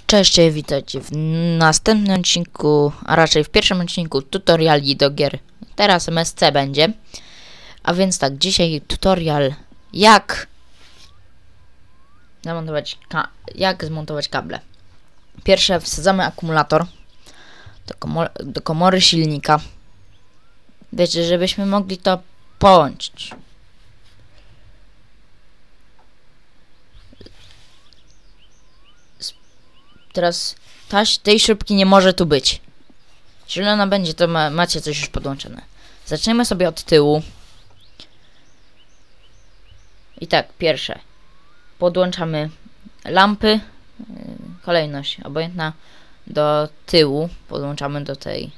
Cześć, witajcie w następnym odcinku, a raczej w pierwszym odcinku tutoriali do gier. Teraz MSC będzie. A więc tak, dzisiaj tutorial jak zmontować kable. Pierwsze wsadzamy akumulator do komory silnika. Wiecie, żebyśmy mogli to połączyć. Teraz tej śrubki nie może tu być. Jeżeli ona będzie, to macie coś już podłączone. Zaczniemy sobie od tyłu. I tak, pierwsze. Podłączamy lampy. Kolejność obojętna. Do tyłu. Podłączamy do tej.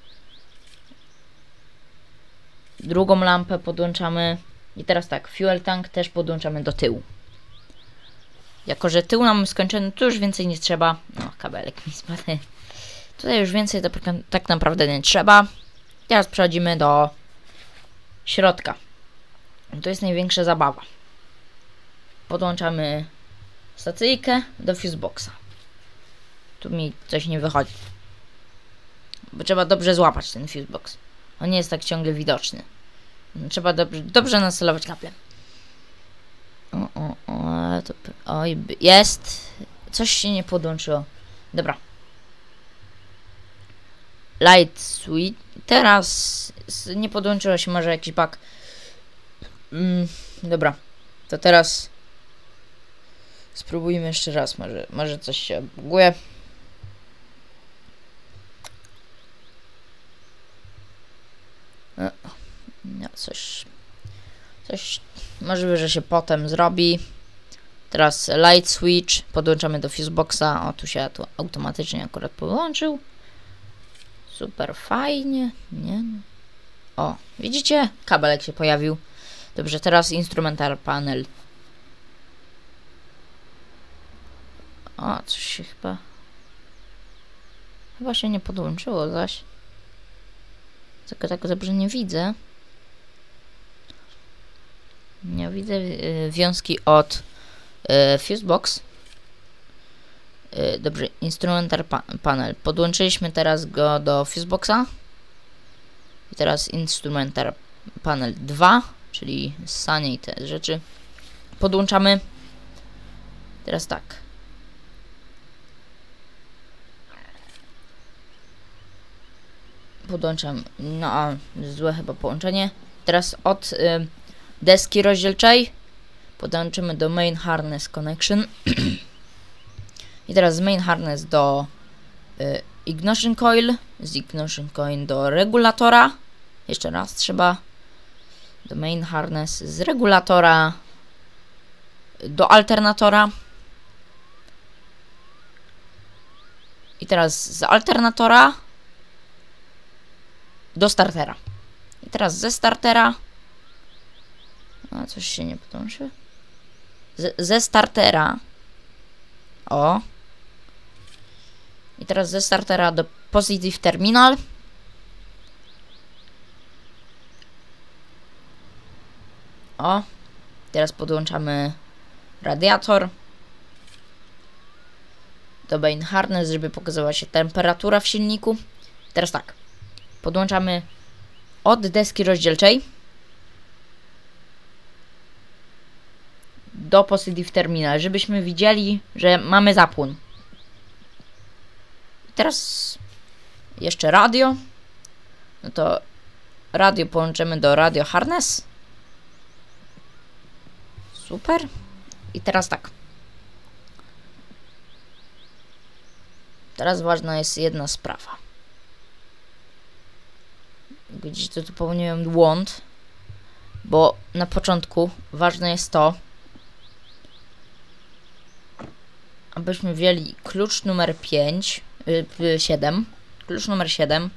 Drugą lampę podłączamy. I teraz tak, fuel tank też podłączamy do tyłu. Jako że tył nam skończony, to już więcej nie trzeba. No, kabelek mi spadł. Tutaj już więcej to tak naprawdę nie trzeba. Teraz przechodzimy do środka. To jest największa zabawa. Podłączamy stacyjkę do fuseboxa. Tu mi coś nie wychodzi. Bo trzeba dobrze złapać ten fusebox. On nie jest tak ciągle widoczny. Trzeba dobrze nacelować kablem. Oj, jest. Coś się nie podłączyło. Dobra. Light switch. Teraz nie podłączyło się, może jakiś bug. Dobra. To teraz spróbujmy jeszcze raz. Może coś się buguje. No, coś możliwe, że się potem zrobi. Teraz light switch. Podłączamy do fuseboxa. O, tu się automatycznie akurat podłączył. Super fajnie. Nie? O, widzicie? Kabelek się pojawił. Dobrze, teraz instrumental panel. O, coś się chyba się nie podłączyło zaś. Tylko tak dobrze nie widzę. Nie widzę wiązki od fusebox. Dobrze, instrumental panel. Podłączyliśmy teraz go do fuseboxa. I teraz instrumental panel 2, czyli ssanie i te rzeczy. Podłączamy. Teraz tak. Podłączam. No, złe chyba połączenie. Teraz od deski rozdzielczej podłączymy do main harness connection. I teraz z main harness do ignition coil, z ignition coil do regulatora. Jeszcze raz trzeba do main harness, z regulatora do alternatora. I teraz z alternatora do startera. I teraz ze startera. A coś się nie podłączy. Ze startera. O. I teraz ze startera do positive terminal. O. Teraz podłączamy radiator do main harness, żeby pokazała się temperatura w silniku. Teraz tak. Podłączamy od deski rozdzielczej do positive terminal, żebyśmy widzieli, że mamy zapłon. I teraz jeszcze radio. No to radio połączymy do radio harness. Super. I teraz tak. Teraz ważna jest jedna sprawa. Widzicie, tu popełniłem błąd, bo na początku ważne jest to, abyśmy wzięli klucz numer 7. Klucz numer 7.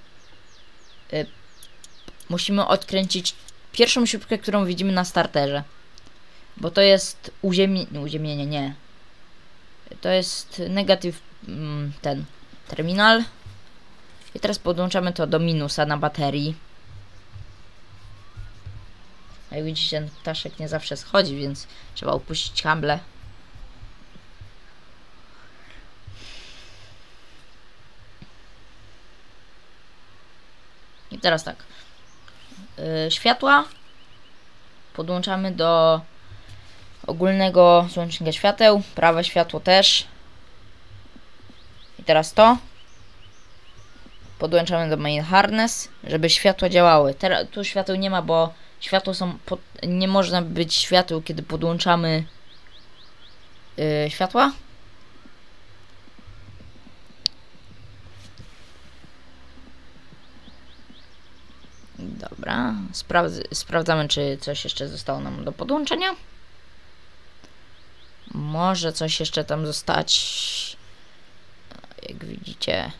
Musimy odkręcić pierwszą śrubkę, którą widzimy na starterze. Bo to jest uziemienie, nie. To jest negatyw ten terminal. I teraz podłączamy to do minusa na baterii. Jak widzicie, ten ptaszek nie zawsze schodzi, więc trzeba upuścić kable. teraz tak. Światła podłączamy do ogólnego złącznika świateł. Prawe światło też. I teraz to podłączamy do main harness, żeby światła działały. Teraz tu świateł nie ma, bo światło są nie można być świateł, kiedy podłączamy światła. Dobra, sprawdzamy, czy coś jeszcze zostało nam do podłączenia. Może coś jeszcze tam zostać. Jak widzicie.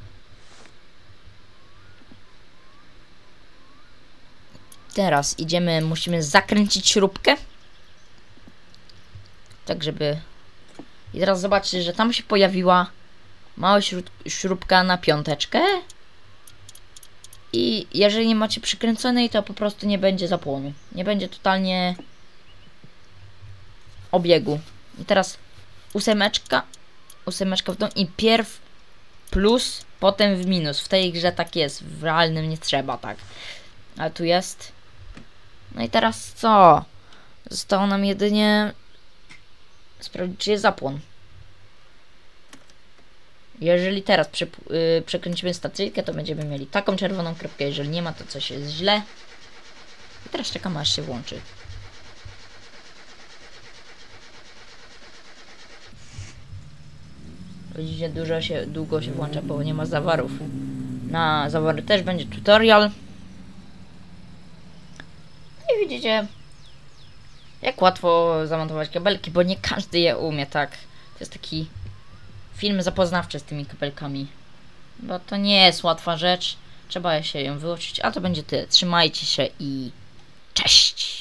Teraz musimy zakręcić śrubkę. Tak, żeby... I teraz zobaczcie, że tam się pojawiła mała śrubka na piąteczkę. I jeżeli nie macie przykręconej, to po prostu nie będzie zapłonu. Nie będzie totalnie obiegu. I teraz ósemeczka w dół i pierw plus, potem w minus. W tej grze tak jest, w realnym nie trzeba, tak. Ale tu jest. No i teraz co? Zostało nam jedynie sprawdzić, czy jest zapłon. Jeżeli teraz przekręcimy stacyjkę, to będziemy mieli taką czerwoną kropkę. Jeżeli nie ma, to coś jest źle. I teraz czekamy, aż się włączy. Widzicie, długo się włącza, bo nie ma zaworów. Na zawory też będzie tutorial. I widzicie, jak łatwo zamontować kabelki, bo nie każdy je umie, tak. To jest taki film zapoznawczy z tymi kabelkami. Bo to nie jest łatwa rzecz. Trzeba się ją wyuczyć. A to będzie tyle. Trzymajcie się i cześć!